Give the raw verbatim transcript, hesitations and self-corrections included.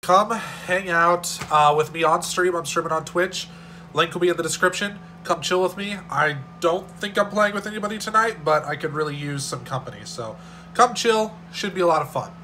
Come hang out uh, with me on stream. I'm streaming on Twitch. Link will be in the description. Come chill with me. I don't think I'm playing with anybody tonight, but I could really use some company. So come chill. Should be a lot of fun.